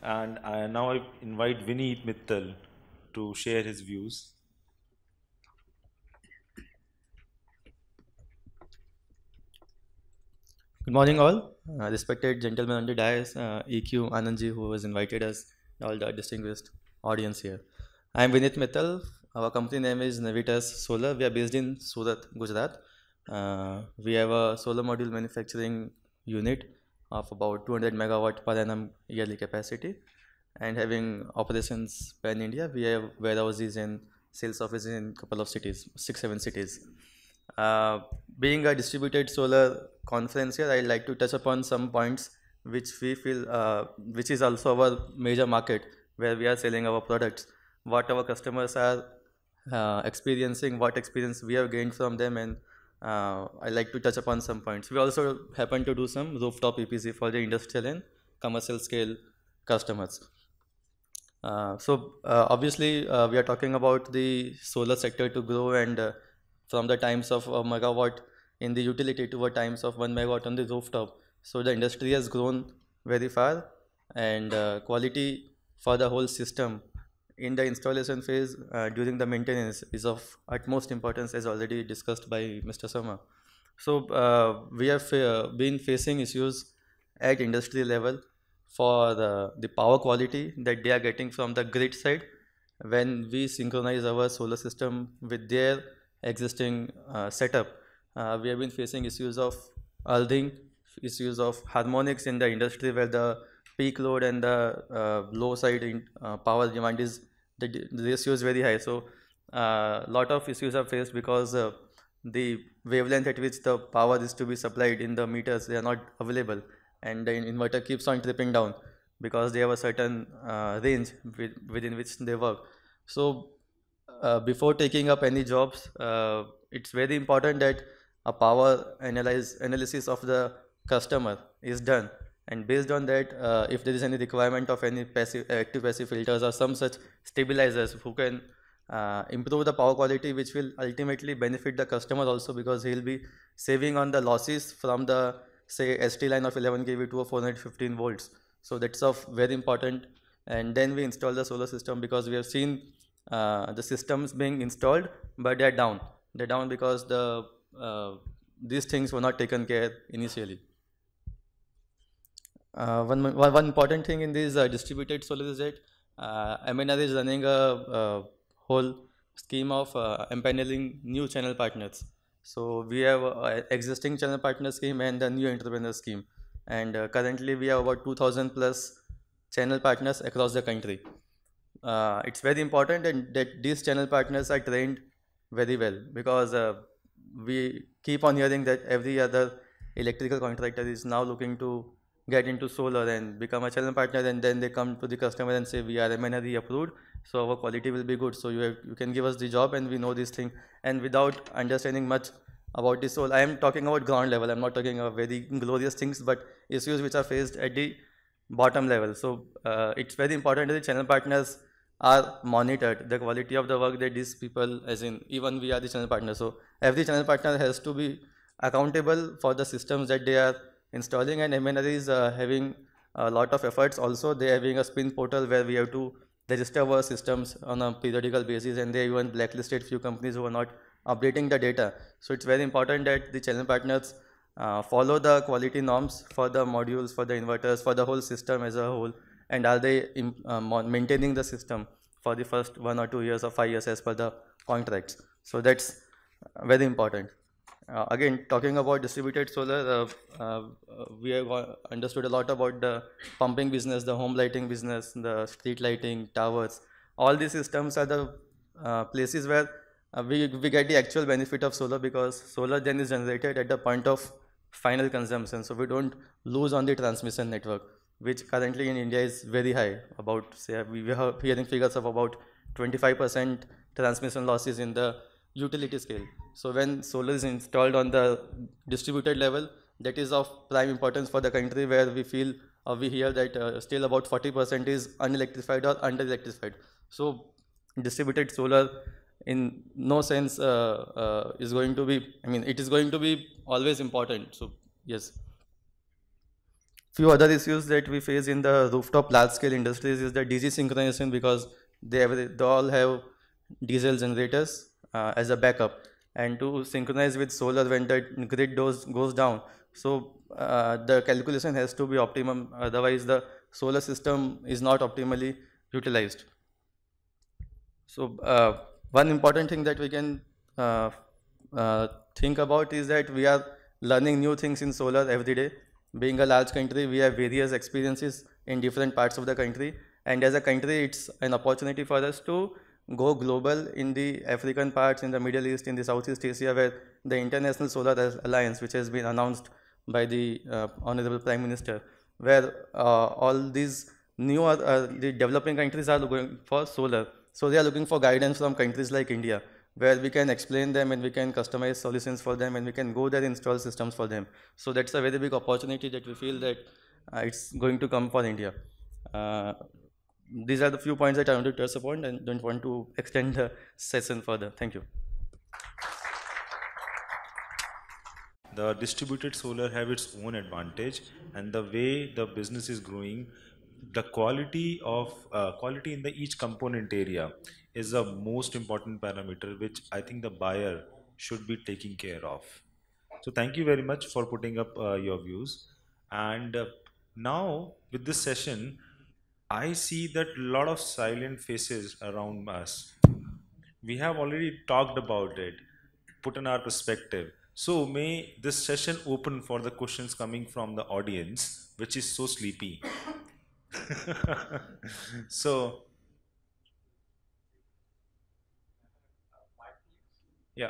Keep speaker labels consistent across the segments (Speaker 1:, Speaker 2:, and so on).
Speaker 1: and now I invite Vineet Mittal to share his views.
Speaker 2: Good morning, all. Respected gentlemen on the dais, EQ, Anandji, who has invited us, all the distinguished audience here. I am Vineet Mittal. Our company name is Navitas Solar. We are based in Surat, Gujarat. We have a solar module manufacturing unit of about 200 megawatt per annum yearly capacity, and having operations pan India. We have warehouses and sales offices in a couple of cities, 6, 7 cities. Uh, Being a distributed solar conference here, I'd like to touch upon some points which we feel, which is also our major market where we are selling our products, what our customers are experiencing, what experience we have gained from them, and I like to touch upon some points. We also happen to do some rooftop EPC for the industrial and commercial scale customers. Obviously, we are talking about the solar sector to grow, and from the times of a megawatt in the utility to a times of 1 megawatt on the rooftop. So the industry has grown very far, and quality for the whole system in the installation phase during the maintenance is of utmost importance, as already discussed by Mr. Sharma. So we have been facing issues at industry level for the power quality that they are getting from the grid side when we synchronize our solar system with their existing setup. We have been facing issues of earthing, issues of harmonics in the industry where the peak load and the low side power demand is, the ratio is very high. So lot of issues are faced because the wavelength at which the power is to be supplied in the meters, they are not available, and the inverter keeps on tripping down because they have a certain range within which they work. So before taking up any jobs, it's very important that a power analysis of the customer is done, and based on that, if there is any requirement of any active passive filters or some such stabilizers who can improve the power quality, which will ultimately benefit the customer also, because he will be saving on the losses from the, say, ST line of 11 kV to a 415 volts. So that's of very important. And then we install the solar system, because we have seen the systems being installed, but they're down. They're down because these things were not taken care initially. One important thing in this distributed solar is that MNR is running a whole scheme of empaneling new channel partners. So we have existing channel partner scheme and the new entrepreneur scheme, and currently we have about 2000 plus channel partners across the country. It's very important that these channel partners are trained very well, because we keep on hearing that every other electrical contractor is now looking to get into solar and become a channel partner, and then they come to the customer and say, we are MNRE approved, so our quality will be good, so you can give us the job and we know this thing, and without understanding much about this. So I am talking about ground level, I'm not talking about very glorious things, but issues which are faced at the bottom level. So it's very important that the channel partners are monitored, the quality of the work that these people, as in even we are the channel partner, so every channel partner has to be accountable for the systems that they are installing, and MNRE is having a lot of efforts. Also, they are having a spin portal where we have to register our systems on a periodical basis, and they even blacklisted few companies who are not updating the data. So it's very important that the channel partners follow the quality norms for the modules, for the inverters, for the whole system as a whole, and are they maintaining the system for the first 1 or 2 years or 5 years as per the contracts. So that's very important. Again, talking about distributed solar, we have understood a lot about the pumping business, the home lighting business, the street lighting, towers. All these systems are the places where we get the actual benefit of solar, because solar then is generated at the point of final consumption. So we don't lose on the transmission network, which currently in India is very high. About, say, we are hearing figures of about 25% transmission losses in the utility scale. So when solar is installed on the distributed level, that is of prime importance for the country, where we feel we hear that still about 40% is unelectrified or under-electrified. So distributed solar in no sense is going to be, I mean, it is going to be always important. So yes. Few other issues that we face in the rooftop large scale industries is the DC synchronization, because they all have diesel generators as a backup, and to synchronize with solar when the grid goes down. So the calculation has to be optimum, otherwise the solar system is not optimally utilized. So one important thing that we can think about is that we are learning new things in solar every day. Being a large country, we have various experiences in different parts of the country, and as a country, it's an opportunity for us to go global in the African parts, in the Middle East, in the Southeast Asia, where the International Solar Alliance, which has been announced by the Honorable Prime Minister, where all these new the developing countries are going for solar. So they are looking for guidance from countries like India, where we can explain them and we can customize solutions for them and we can go there and install systems for them. So that's a very big opportunity that we feel that it's going to come for India. These are the few points that I want to touch upon and don't want to extend the session further. Thank you.
Speaker 1: The distributed solar have its own advantage, and the way the business is growing, the quality in the each component area is the most important parameter which I think the buyer should be taking care of. So thank you very much for putting up your views. And now with this session, I see that a lot of silent faces around us. We have already talked about it, put in our perspective. So may this session open for the questions coming from the audience, which is so sleepy. So, yeah.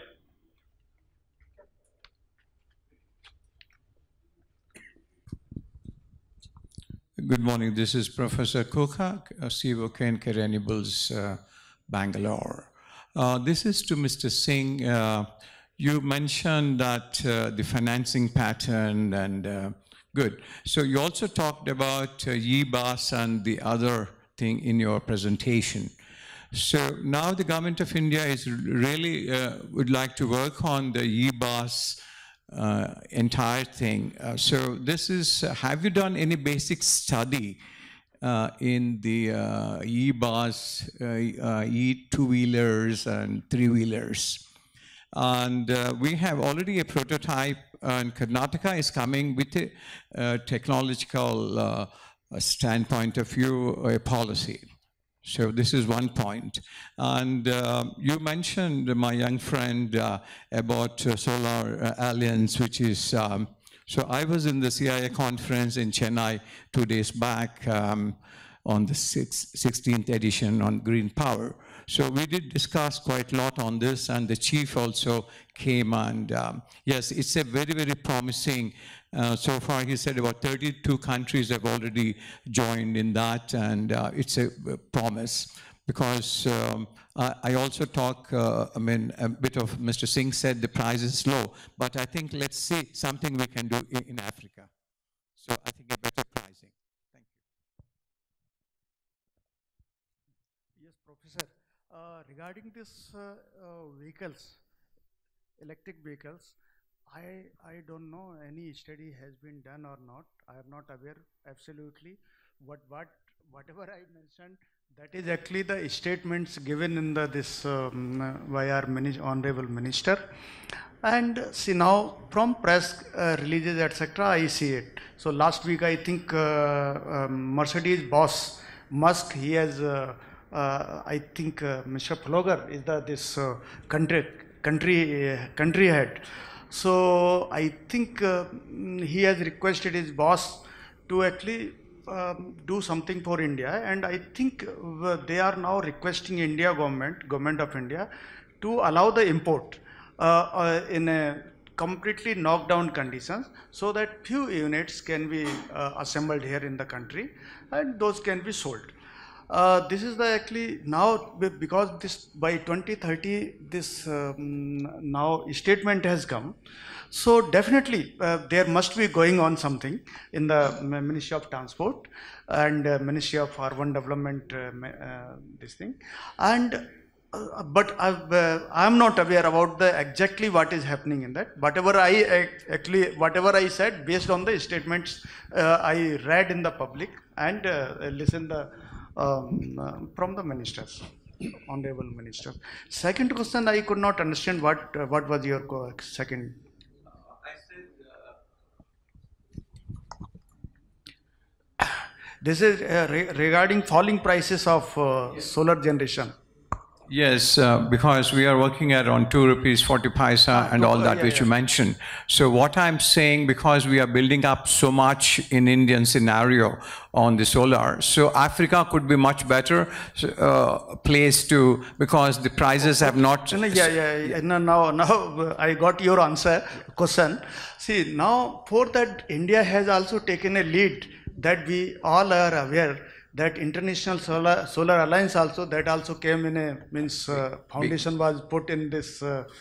Speaker 3: Good morning. This is Professor Kokha, Suryacon Renewables, Bangalore. This is to Mr. Singh. You mentioned that the financing pattern and good. So you also talked about e-bus and the other thing in your presentation. So now the government of India is really would like to work on the e-bus entire thing. So this is, have you done any basic study in the e-bus, e-two-wheelers and three-wheelers? And we have already a prototype, and Karnataka is coming with a technological standpoint of view, a policy. So this is one point. And you mentioned, my young friend, about Solar Alliance, which is, so I was in the CIA conference in Chennai 2 days back on the 16th edition on green power. So we did discuss quite a lot on this, and the chief also came, and yes, it's a very, very promising. So far, he said about 32 countries have already joined in that, and it's a promise. Because I also talk, I mean, a bit of Mr. Singh said the price is low, but I think let's see something we can do in Africa. So I think a better pricing. Thank you.
Speaker 4: Yes, Professor. Regarding this vehicles, electric vehicles, I don't know any study has been done or not. I am not aware absolutely. Whatever I mentioned, that is actually the statements given in this by our Honorable Minister. And see now from press releases etc. I see it. So last week I think Mercedes boss Musk, he has I think Mr. Ploger is this country head. So I think he has requested his boss to actually do something for India, and I think they are now requesting India government of India, to allow the import in a completely knocked down conditions, so that few units can be assembled here in the country and those can be sold. This is the actually now, because this by 2030 this now statement has come, so definitely there must be going on something in the Ministry of Transport and Ministry of Urban Development, this thing. And but I'm not aware about the exactly what is happening in that. Whatever I said based on the statements I read in the public and listened from the ministers, honorable minister. Second question, I could not understand what was your second. This is regarding falling prices of solar generation.
Speaker 3: Yes, because we are working at around 2 rupees 40 paisa and all that which you mentioned. So what I'm saying, because we are building up so much in Indian scenario on the solar, so Africa could be much better place to, because the prices have not.
Speaker 4: Now I got your question. See, now for that India has also taken a lead, that we all are aware that International Solar Alliance also, that also came in a, foundation was put in this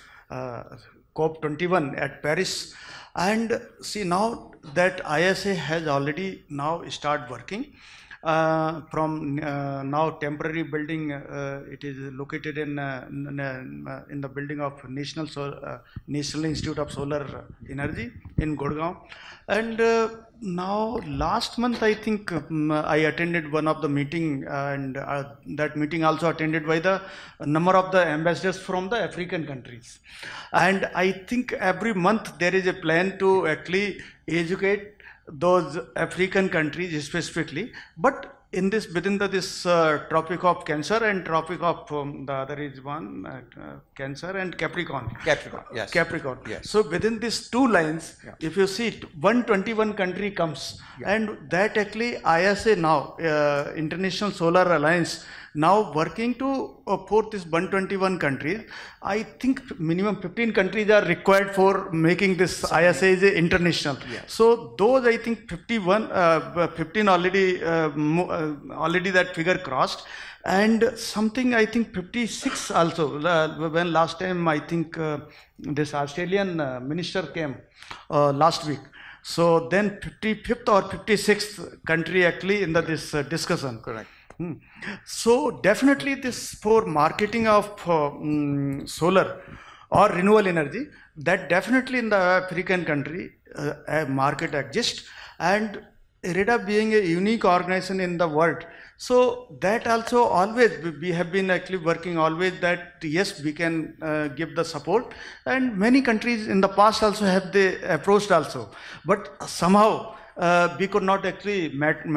Speaker 4: COP21 at Paris. And see, now that ISA has already now start working from now temporary building, it is located in the building of National Institute of Solar Energy in Gurgaon. And now last month I think I attended one of the meeting, and that meeting also attended by the number of the ambassadors from the African countries. And I think every month there is a plan to actually educate those African countries specifically, but in this, within this Tropic of Cancer and Tropic of the other is one Cancer and Capricorn.
Speaker 5: Capricorn, yes.
Speaker 4: Capricorn.
Speaker 5: Yes.
Speaker 4: So within these two lines, if you see 121 country comes, and that actually ISA now, International Solar Alliance, now working to for this 121 countries. I think minimum 15 countries are required for making this ISA international. Yes. So those I think 15 already already that figure crossed, and something I think 56 also when last time I think this Australian minister came last week. So then 55th or 56th country actually in this discussion.
Speaker 5: Correct.
Speaker 4: So definitely this for marketing of solar or renewable energy, that definitely in the African country a market exists, and IREDA being a unique organization in the world, so that also always we have been actually working always that yes, we can give the support, and many countries in the past also have they approached also, but somehow we could not actually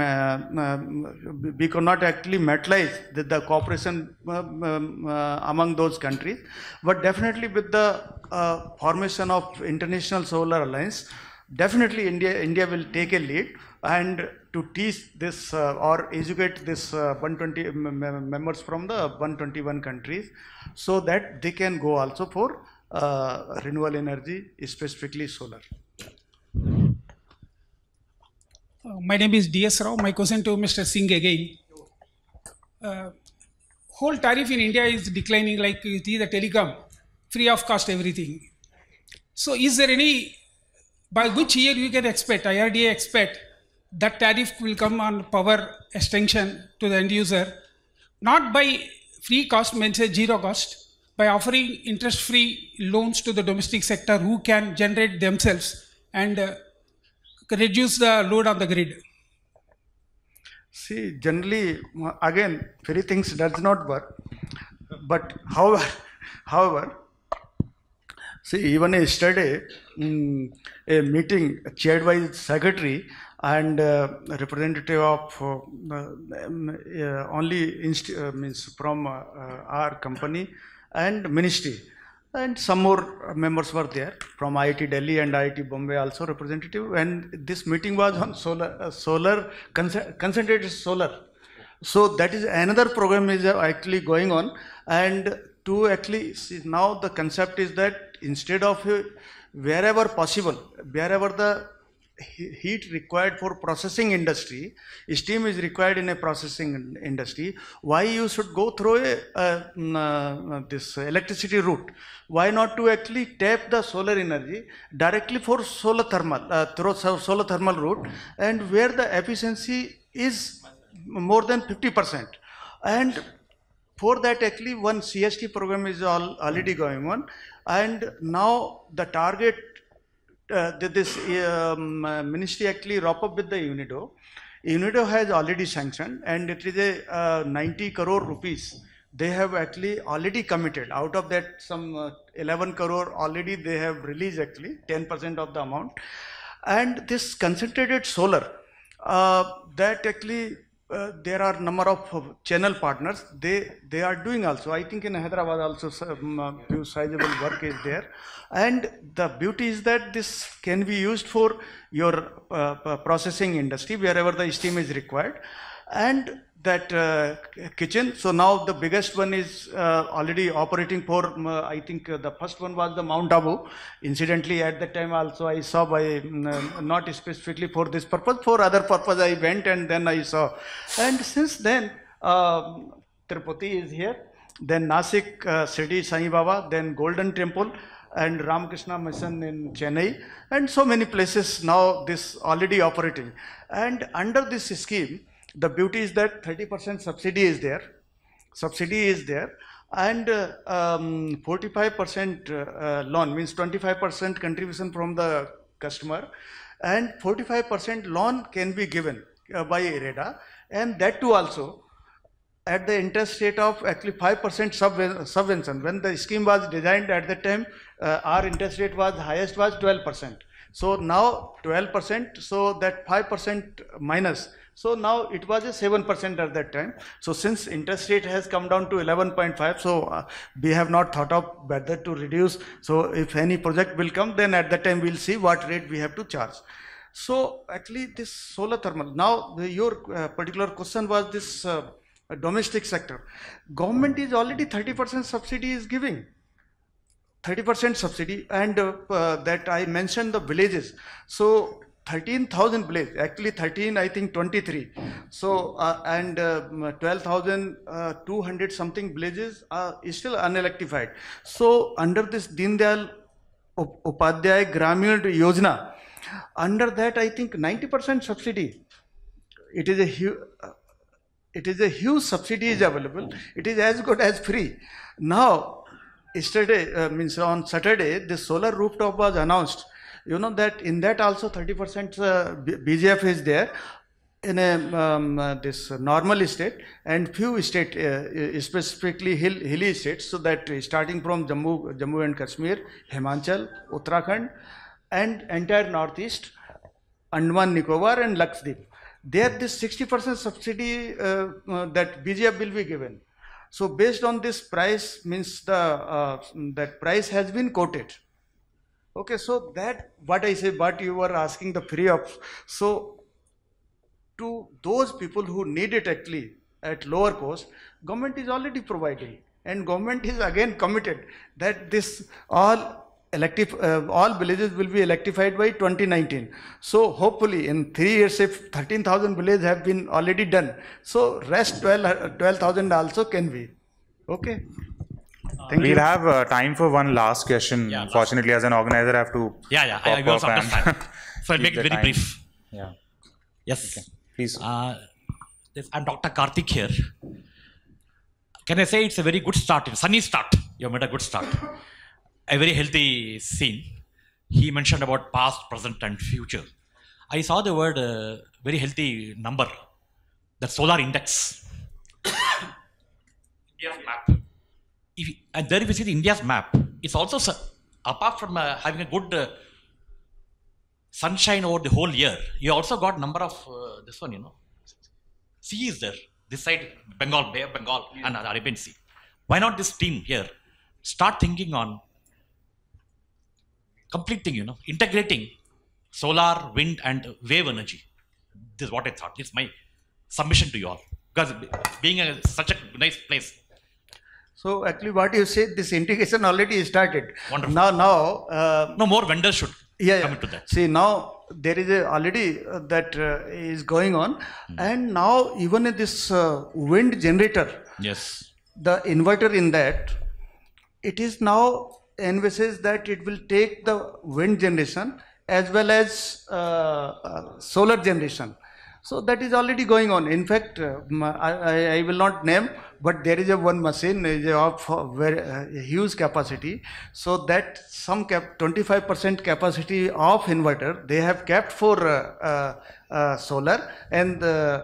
Speaker 4: materialize the cooperation among those countries. But definitely with the formation of International Solar Alliance, definitely India will take a lead and to teach this or educate this 120 members from the 121 countries, so that they can go also for renewable energy, specifically solar.
Speaker 6: My name is D.S. Rao. My question to Mr. Singh again. Whole tariff in India is declining, like you see the telecom, free of cost everything. So is there any, by which year you can expect, IREDA expect, that tariff will come on power extension to the end user, not by free cost, means zero cost, by offering interest-free loans to the domestic sector who can generate themselves and reduce the load on the grid?
Speaker 4: See, generally, again, very things does not work. But however, see, even yesterday, a meeting chaired by the secretary and representative of means from our company and ministry, and some more members were there from IIT Delhi and IIT Bombay also representative, and this meeting was on concentrated solar. So that is another program is actually going on, and to actually see, now the concept is that instead of wherever possible, wherever the heat required for processing industry, steam is required in a processing industry, why you should go through this electricity route? Why not to actually tap the solar energy directly for solar thermal, through solar thermal route, and where the efficiency is more than 50%. And for that actually one CST program is already going on, and now the target this ministry actually wrap up with the UNIDO. UNIDO has already sanctioned, and it is a 90 crore rupees. They have actually already committed. Out of that, some 11 crore already they have released actually, 10% of the amount. And this concentrated solar, that actually there are number of channel partners. They are doing also. I think in Hyderabad also some few sizable work is there. And the beauty is that this can be used for your processing industry wherever the steam is required. And that kitchen, so now the biggest one is already operating for, I think the first one was the Mount Abu. Incidentally, at that time also I saw by, not specifically for this purpose, for other purpose I went and then I saw. And since then, Tirupati is here, then Nasik, Shri Sai Baba, then Golden Temple, and Ramakrishna Mission in Chennai, and so many places now this already operating. And under this scheme, the beauty is that 30% subsidy is there, and 45% loan, means 25% contribution from the customer, and 45% loan can be given by IREDA, and that too also at the interest rate of actually 5% subvention. When the scheme was designed at that time, our interest rate was highest was 12%. So now 12%, so that 5% minus. So now it was a 7% at that time. So since interest rate has come down to 11.5, so we have not thought of whether to reduce. So if any project will come, then at that time we'll see what rate we have to charge. So actually this solar thermal, now your particular question was this domestic sector. Government is already 30% subsidy is giving. 30% subsidy, and that I mentioned the villages. So 13,000 villages, actually 13, I think 23. So and 12,200 something villages are still unelectrified. So under this Deen Dayal Upadhyay Gramin Yojana, under that I think 90% subsidy. It is a huge subsidy is available. It is as good as free. Now, yesterday, means on Saturday, the solar rooftop was announced. You know that in that also 30% BGF is there in a this normal state, and few state, specifically hilly states. So that starting from Jammu and Kashmir, Himachal, Uttarakhand, and entire northeast, Andaman Nicobar and Lakshadweep. There, this 60% subsidy that BGF will be given. So based on this price, means the that price has been quoted. Okay, so that what I say, but you were asking the free of. So to those people who need it actually at lower cost, government is already providing, and government is again committed that this all villages will be electrified by 2019. So hopefully in 3 years, if 13,000 villages have been already done, so rest 12,000 also can be. Okay.
Speaker 5: We'll have time for one last question. Yeah, fortunately, as an organizer, I have to.
Speaker 7: I also understand. So I'll make it very brief.
Speaker 5: Yeah.
Speaker 7: Yes.
Speaker 5: Okay. Please.
Speaker 7: I'm Dr. Karthik here. Can I say it's a very good start, sunny start? You made a good start. A very healthy scene. He mentioned about past, present, and future. I saw the word very healthy number, the solar index. India's map. And there if you see the India's map, it's also, apart from having a good sunshine over the whole year, you also got number of, this one, sea is there. This side, Bengal, Bay of Bengal, and Arabian Sea. Why not this team here start thinking on complete thing, integrating solar, wind, and wave energy. This is what I thought. It's my submission to you all. Because being such a nice place.
Speaker 4: So actually what you said, this integration already started.
Speaker 7: Wonderful.
Speaker 4: Now
Speaker 7: no more vendors should come into that.
Speaker 4: See, now there is already that is going on, and now even in this wind generator,
Speaker 7: yes,
Speaker 4: the inverter in that, it is now envisages that it will take the wind generation as well as solar generation. So that is already going on. In fact, I will not name, but there is a one machine of very huge capacity. So that some 25% capacity of inverter they have kept for solar, and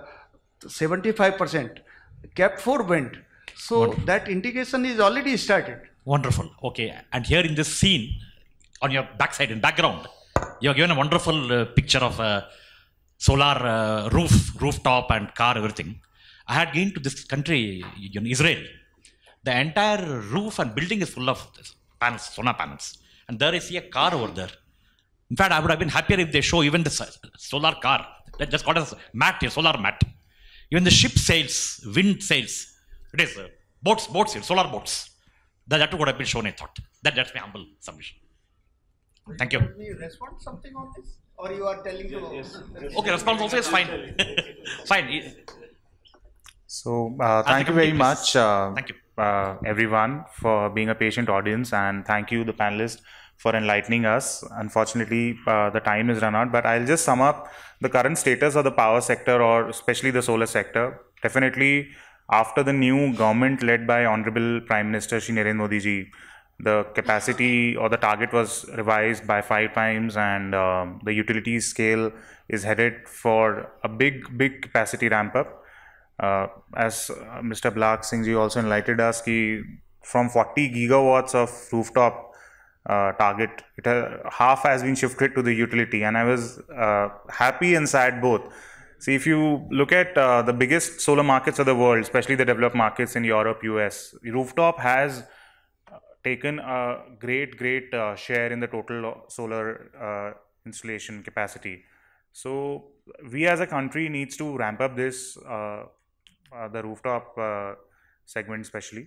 Speaker 4: 75% kept for wind. So
Speaker 7: Wonderful.
Speaker 4: that integration is already started.
Speaker 7: Wonderful. Okay. And here in this scene, on your backside, in background, you have given a wonderful picture of a solar rooftop and car, everything. I had been to this country, Israel. The entire roof and building is full of panels, solar panels. And there I see a car over there. In fact, I would have been happier if they show even the solar car. They just got a mat here, solar mat. Even the ship sails, wind sails. It is boats here, solar boats. That would have been shown, I thought. That's my humble submission. Thank you.
Speaker 4: Will you respond something on this? Or you are telling to...
Speaker 7: Okay, response also is fine. Fine.
Speaker 5: So, thank you very much,
Speaker 7: Thank you.
Speaker 5: everyone, for being a patient audience, and thank you, the panelists, for enlightening us. Unfortunately, the time is run out, but I'll just sum up the current status of the power sector, or especially the solar sector. Definitely, after the new government led by Honorable Prime Minister Shri Narendra Modi ji, the capacity or the target was revised by 5 times, and the utility scale is headed for a big capacity ramp up. As Mr. Abhilakh Singh ji also enlightened us, from 40 gigawatts of rooftop target, half has been shifted to the utility, and I was happy and sad both. See, if you look at the biggest solar markets of the world, especially the developed markets in Europe, US, rooftop has taken a great share in the total solar installation capacity. So we as a country needs to ramp up this, the rooftop segment especially.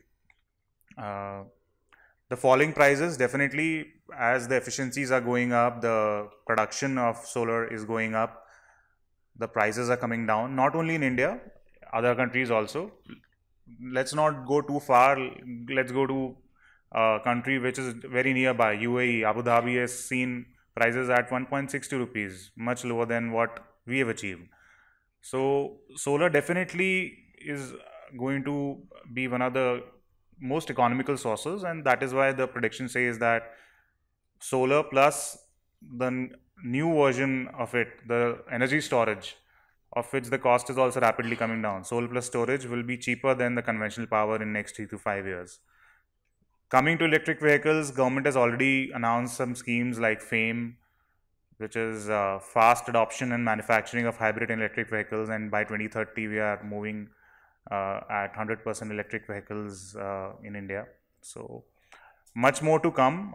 Speaker 5: The falling prices, definitely, as the efficiencies are going up, the production of solar is going up, the prices are coming down, not only in India, other countries also. Let's not go too far. Let's go to a country which is very nearby, UAE. Abu Dhabi has seen prices at 1.60 rupees, much lower than what we have achieved. So solar definitely is going to be one of the most economical sources, and that is why the prediction says that solar plus the new version of it, the energy storage, of which the cost is also rapidly coming down. Solar plus storage will be cheaper than the conventional power in next 3 to 5 years. Coming to electric vehicles, government has already announced some schemes like FAME, which is fast adoption and manufacturing of hybrid and electric vehicles, and by 2030 we are moving at 100% electric vehicles in India. So much more to come,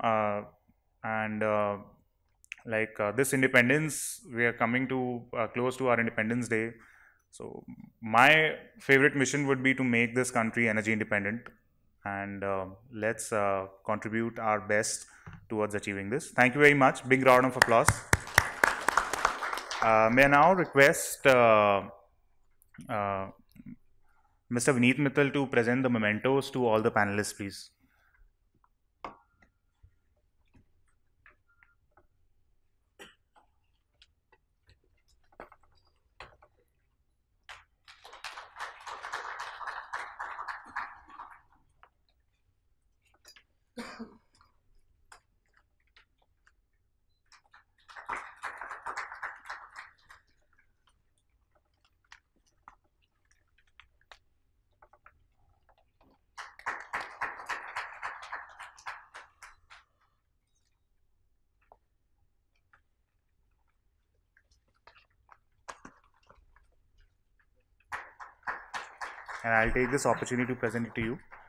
Speaker 5: this independence, we are coming to close to our Independence Day. So my favorite mission would be to make this country energy independent, and let's contribute our best towards achieving this. Thank you very much. Big round of applause. May I now request Mr. Vineet Mittal to present the mementos to all the panelists, please. And I'll take this opportunity to present it to you.